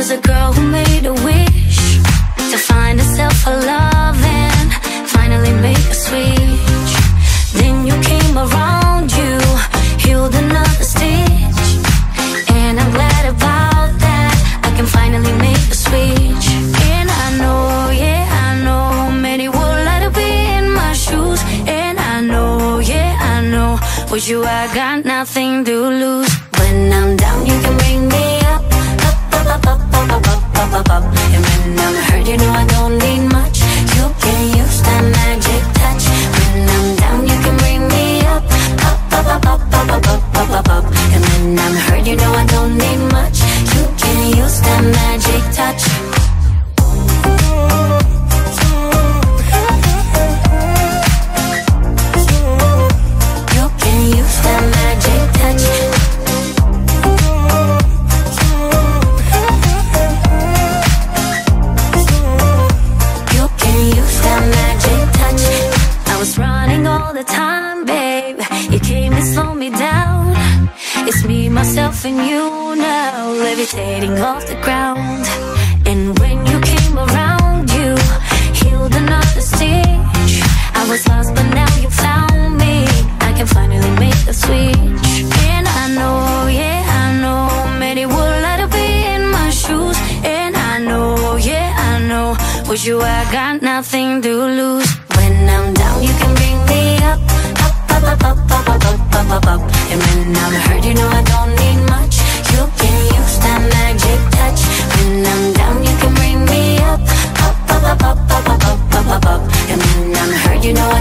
was a girl who made a wish to find herself a love and finally make a switch. Then you came around, you healed another stitch, and I'm glad about that. I can finally make a switch. And I know, yeah, I know, many would like to be in my shoes. And I know, yeah, I know, with you I got nothing to lose. When I'm down, you can bring me up, up, up, up, up, up, up, up, up, up. And when I'm hurt, you know I don't need much. You can use that magic touch. When I'm down, you can bring me up, up, up, up, up, up, up, up, up, up, up. And when I'm hurt, you know I don't need much. You can use that magic touch. You can use that magic touch. All the time, babe, you came and slowed me down. It's me, myself, and you now, levitating off the ground. And when you came around, you healed another stitch. I was lost, but now you found me. I can finally make the switch. And I know, yeah, I know, many would like to be in my shoes. And I know, yeah, I know, with you I got nothing to lose. When I'm down, you can bring me up, up, up, up, up, up, up, up, up, up, up. And when I'm hurt, you know I don't need much. You can use that magic touch. When I'm down, you can bring me up, up, up, up, up, up, up, up, up, up, up. And when I'm hurt, you know